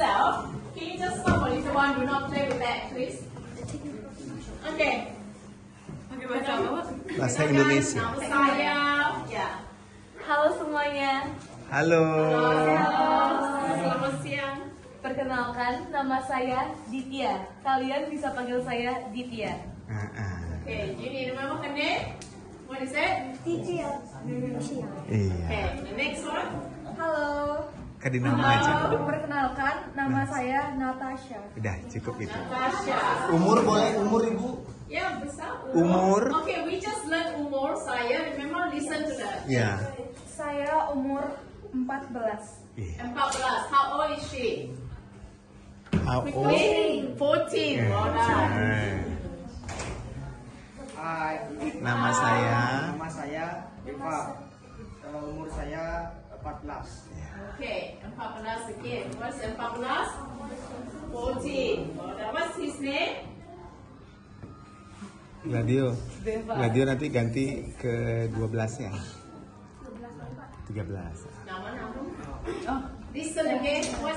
yourself. Can you just stop a little while? Do not play with that, please. Okay. Okay, Bahasa Indonesia. Nama saya. Ya. Halo semuanya. Halo. Selamat siang. Perkenalkan, nama saya Ditya. Kalian bisa panggil saya Ditya. Okay, you need to remember her name. What is it? Ditya. Iya. Okay, the next one. Halo. Kadi nama aja. Perkenalkan, nama saya Natasha. Udah cukup itu. Natasha. Umur boleh umur ibu? Ya, besar. Umur? Okay, we just learned umur saya. Remember, listen to that. Ya. Saya umur 14. 14. How old is she? How old? Quickly. 14. Well done. Hai, Nama saya. nama saya Eva. Umur saya 14. Okay, 14 again. What's 14? 14. Well done. What's his name? Gladio. Gladio nanti ganti ke 12 ya. 13. Nama. Listen again. What's